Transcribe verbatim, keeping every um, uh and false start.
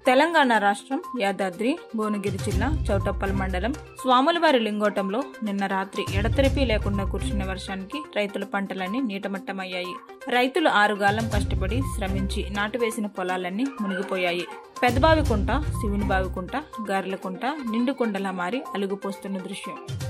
తెలంగాణ రాష్ట్రం యాదాద్రి భువనగిరి జిల్లా చౌటప్పల్ మండలం స్వాములవారి లింగోటంలో నిన్న రాత్రి ఎడతెరిపి లేకుండా కురిసిన వర్షానికి రైతుల పంటలన్నీ నీటమట్టమయ్యాయి. రైతులు ఆరుగాలం కష్టపడి శ్రమించి నాటువేసిన పొలాలన్నీ మునిగిపోయాయి. పెద్దబావికుంట, శివుని బావికుంట, గారెలకుంట నిండుకుండలా మారి అలుగుపోస్తున్న దృశ్యం.